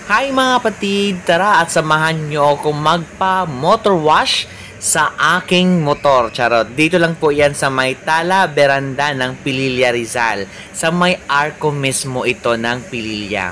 Hi mga kapatid, tara at samahan nyo ako magpa-motor wash sa aking motor. Charot, dito lang po yan sa may Tala Beranda ng Pililya Rizal. Sa may arko mismo ito ng Pililya.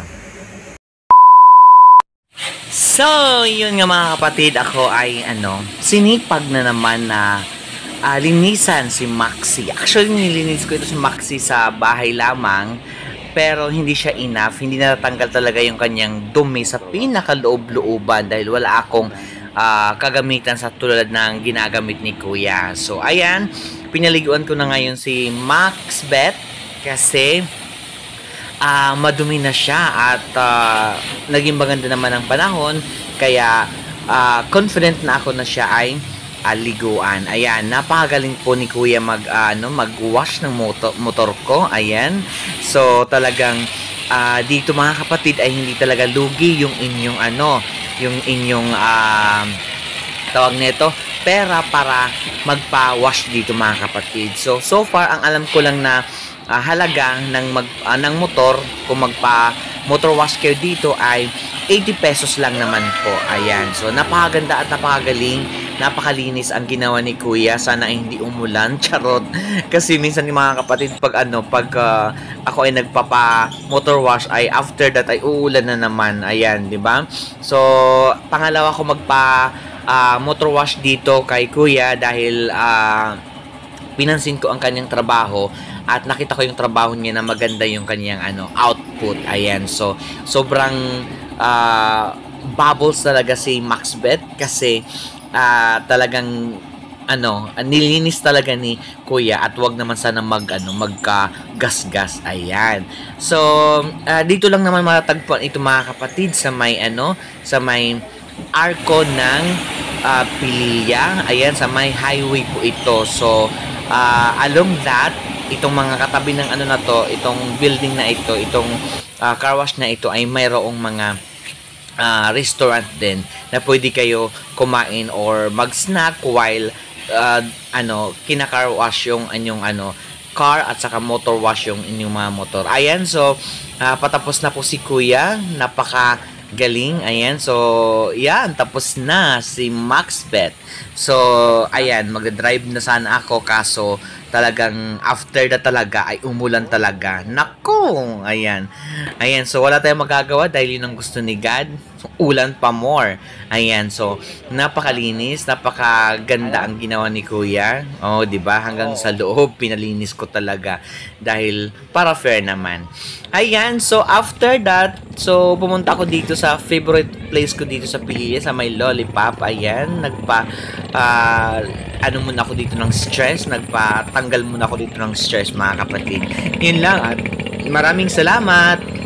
So, yun nga mga kapatid, ako ay sinipag na naman na linisan si Maxi. Actually, nilinis ko ito si Maxi sa bahay lamang. Pero hindi siya enough, hindi natatanggal talaga yung kanyang dumi sa pinakaloob-looban dahil wala akong kagamitan sa tulad ng ginagamit ni Kuya. So, ayan, pinaliguan ko na ngayon si Maxbet kasi madumi na siya at naging maganda naman ang panahon kaya confident na ako na siya ay liguan. Ayan, napakagaling po ni Kuya mag-wash ng motor ko. Ayan. So, talagang dito mga kapatid ay hindi talaga lugi yung inyong tawag nito, pera para magpa-wash dito mga kapatid. So far ang alam ko lang na halaga ng motor kung magpa-motor wash kayo dito ay 80 pesos lang naman po. Ayan. So, napakaganda at napakagaling. Napakalinis ang ginawa ni Kuya. Sana ay hindi umulan. Charot. Kasi minsan ni mga kapatid, pag ako ay nagpapa-motor wash, ay after that ay uulan na naman. Ayan, di ba? So, pangalawa ko motor wash dito kay Kuya dahil pinansin ko ang kanyang trabaho at nakita ko yung trabaho niya na maganda yung kanyang output. Ayan. So, sobrang bubbles talaga si Maxbet kasi talagang nilinis talaga ni Kuya at wag naman sana magka-gas-gas. Ayan. So, dito lang naman matatagpuan ito mga kapatid sa may arko ng Pililya. Ayan, sa may highway po ito. So, along that, itong mga katabi ng itong building na ito, itong car wash na ito ay mayroong mga restaurant din na pwede kayo kumain or mag-snack while kina-car wash yung inyong car at saka motor wash yung inyong mga motor. Ayan, so patapos na po si Kuya, napaka-galing. Ayan, so yan, tapos na si Maxbet. So, ayan, mag-drive na sana ako kaso talagang after that talaga ay umulan talaga. Nako! Ayan. Ayan, so wala tayong magagawa dahil yun ang gusto ni God. Ulan pa more. Ayan, so napakalinis, napakaganda ang ginawa ni Kuya. Oh, 'di ba? Hanggang sa loob pinalinis ko talaga dahil para fair naman. Ayan, so after that, so pumunta ako dito sa favorite place ko dito sa Pililya, sa may Lollipop. Ayan, muna ako dito ng stress, nagpatanggal muna ako dito ng stress mga kapatid. Yun lang at maraming salamat.